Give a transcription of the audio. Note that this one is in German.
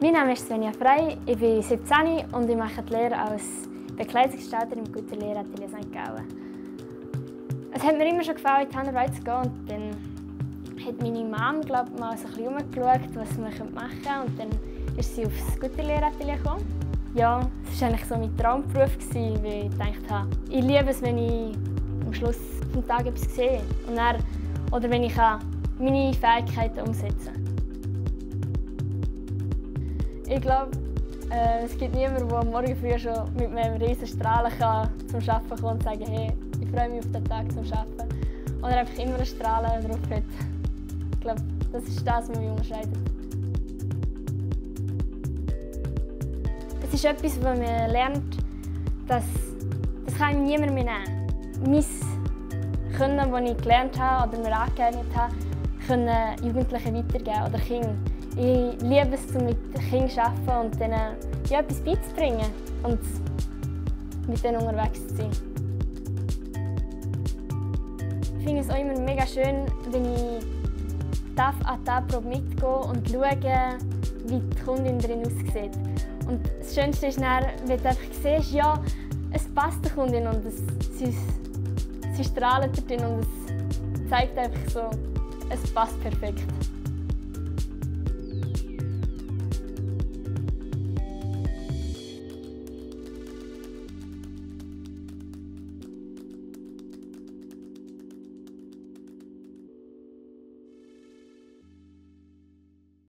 Mein Name ist Svenja Frey, ich bin 17 und ich mache die Lehre als Bekleidungsgestalterin im Guten Lehratelier St. Gallen. Es hat mir immer schon gefallen, in die Handarbeit zu gehen. Und dann hat meine Mom mal so ein bisschen herumgeschaut, was man machen könnte. Und dann ist sie aufs Gute Lehratelier gekommen. Ja, es war eigentlich so mein Traumberuf, weil ich gedacht habe, ich liebe es, wenn ich am Schluss des Tages etwas sehe. Und dann, oder wenn ich meine Fähigkeiten umsetzen kann. Ich glaube, es gibt niemanden, der am Morgen früh schon mit einem riesen Strahlen zum Arbeiten kommen und sagen, hey, ich freue mich auf den Tag zum Arbeiten. Oder einfach immer ein Strahlen drauf hat. Ich glaube, das ist das, was mich unterscheidet. Es ist etwas, was man lernt, das kann ihm niemand mehr nehmen. Mein Können, das ich gelernt habe oder mir angeeignet habe, können Jugendlichen weitergeben oder Kinder. Ich liebe es, mit Kindern zu arbeiten und ihnen etwas beizubringen und mit ihnen unterwegs zu sein. Ich finde es auch immer mega schön, wenn ich an die Anprobe mitgehen und schaue, wie die Kundin drin aussieht. Und das Schönste ist dann, wenn du einfach siehst, ja, es passt der Kundin und sie strahlt drin und es zeigt einfach so, es passt perfekt.